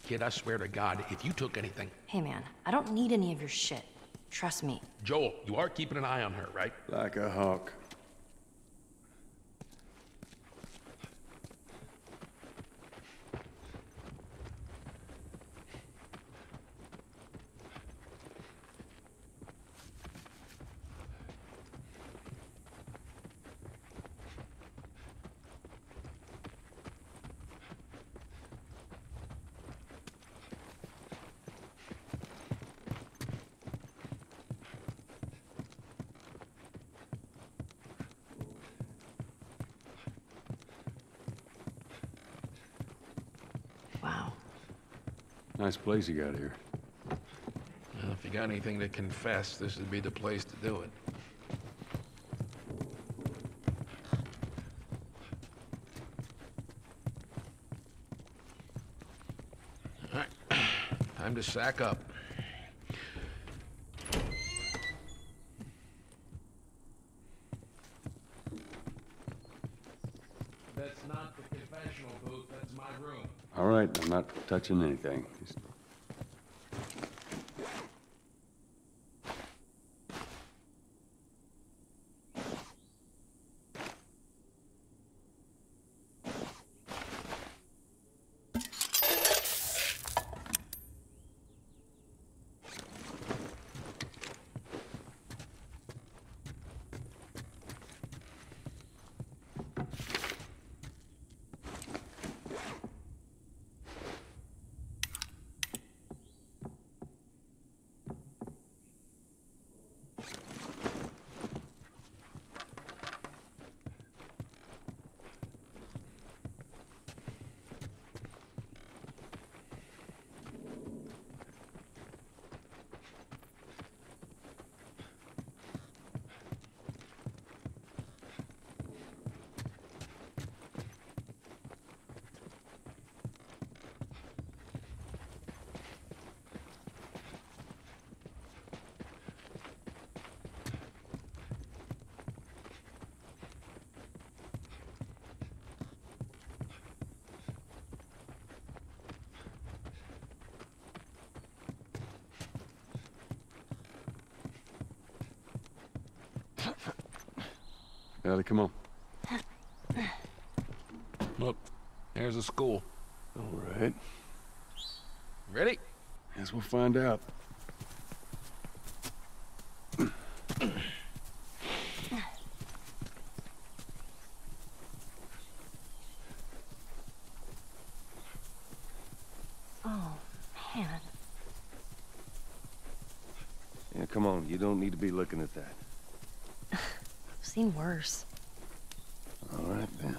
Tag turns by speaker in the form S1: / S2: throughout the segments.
S1: Kid, I swear to God, if you took anything...
S2: Hey man, I don't need any of your shit. Trust me.
S1: Joel, you are keeping an eye on her, right?
S3: Like a hawk.
S2: Wow.
S3: Nice place you got here.
S1: Well, if you got anything to confess, this would be the place to do it. All right. Time to sack up. That's not the confessional booth, that's my room.
S3: All right, I'm not touching anything. Ellie, come on.
S1: Look, there's a school.
S3: All right.
S1: Ready?
S3: Guess we'll find out.
S2: Oh, man.
S3: Yeah, come on. You don't need to be looking at that.
S2: I've seen worse.
S3: All right, then.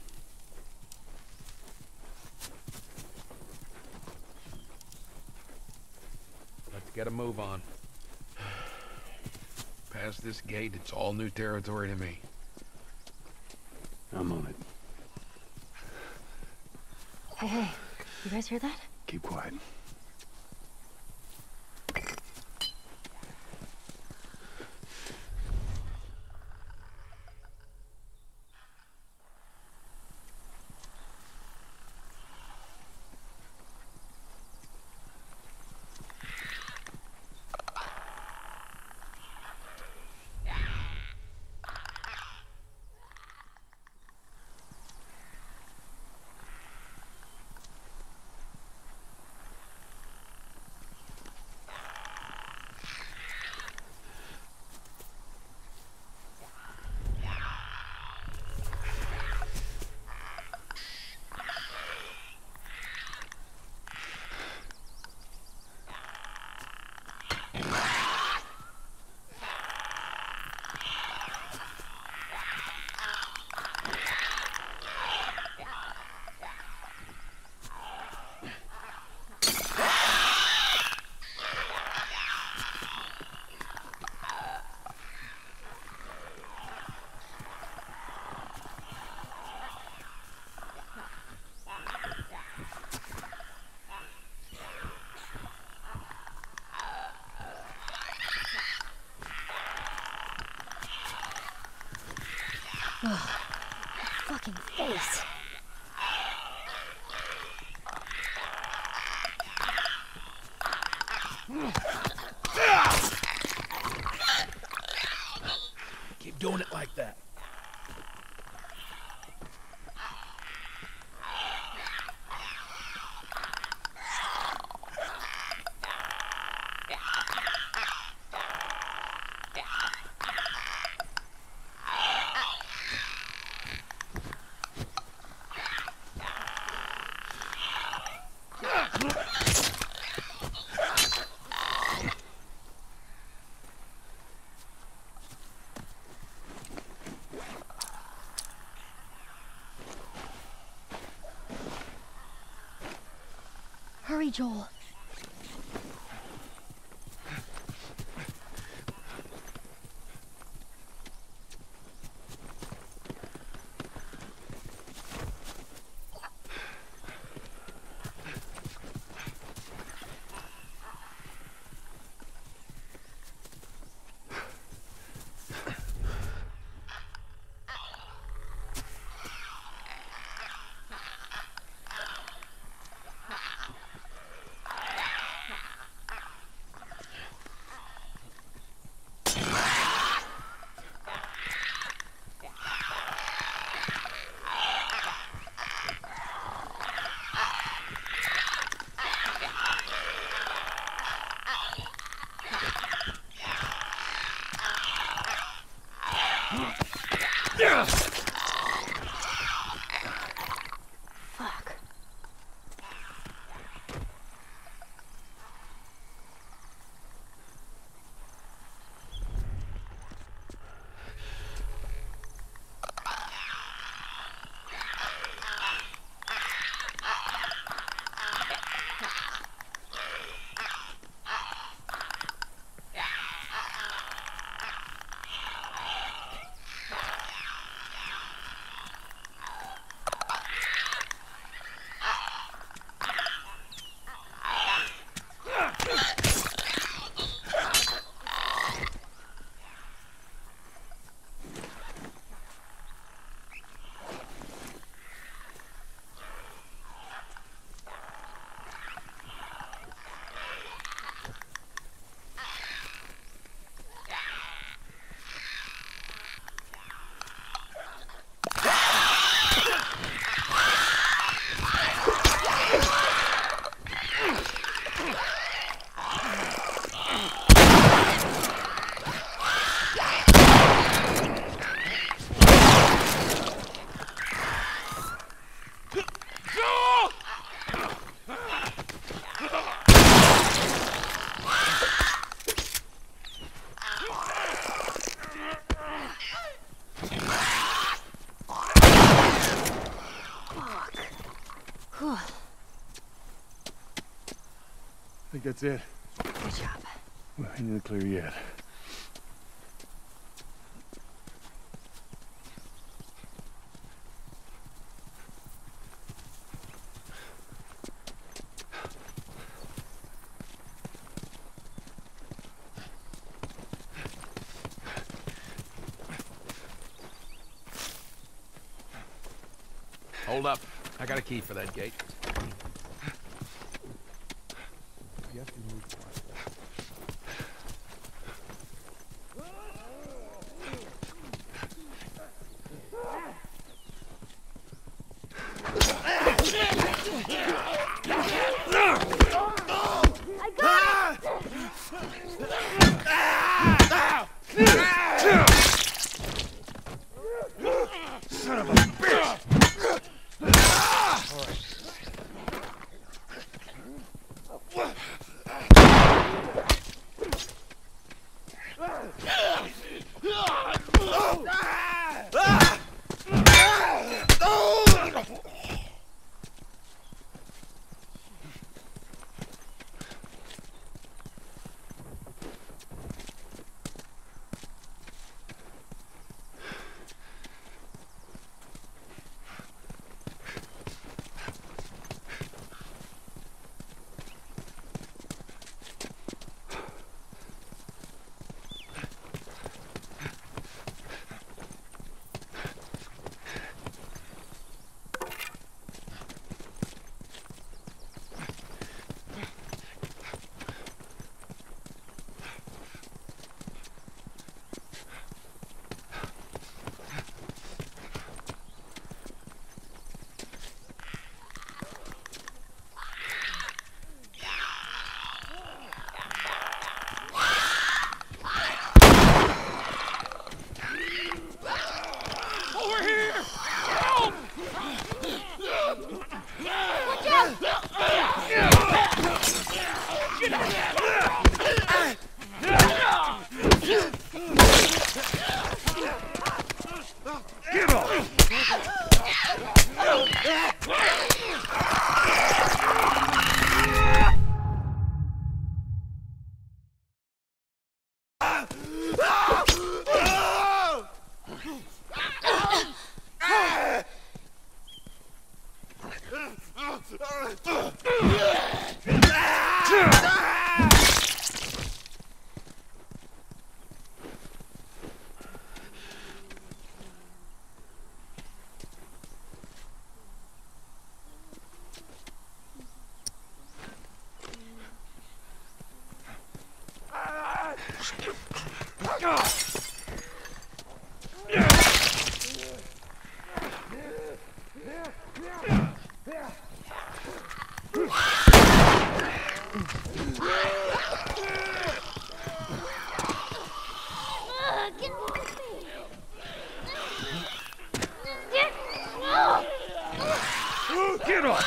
S1: Let's get a move on. Past this gate, it's all new territory to me.
S3: I'm on it.
S2: Hey, you guys hear that?
S3: Keep quiet.
S2: Ugh, fucking face.
S4: Keep doing it like that.
S2: Hurry, Joel. Fuck. Whew.
S3: I think that's it.
S2: Good job.
S3: Well, ain't in the clear yet.
S1: Hold up. I got a key for that gate.
S3: Son of a bitch! All right. Get off!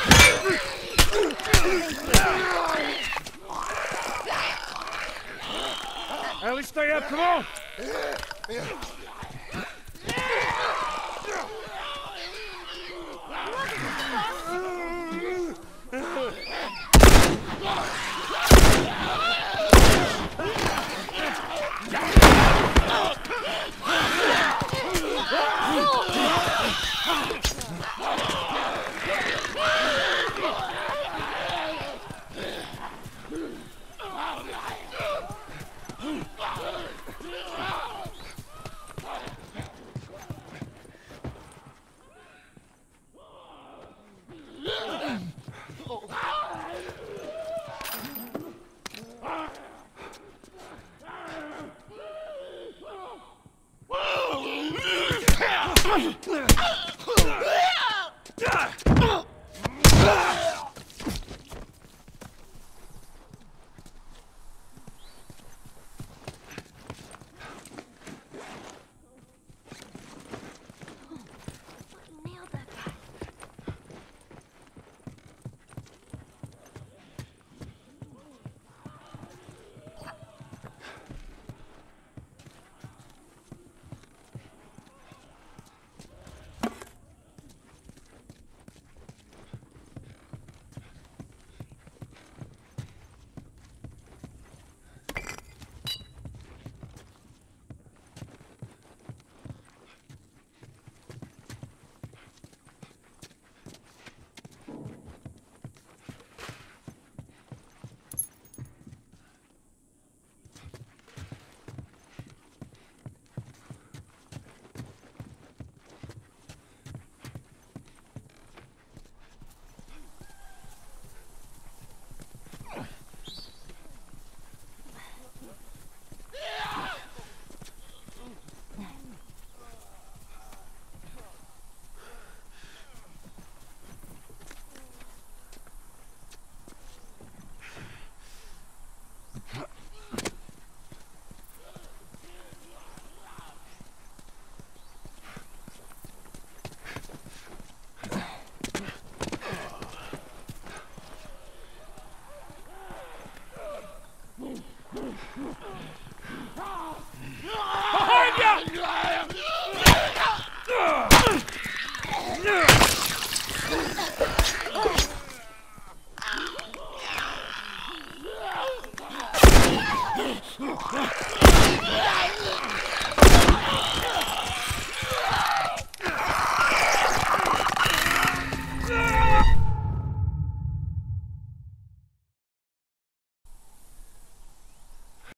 S3: Ellie, stay up, come on!
S2: Nailed that guy.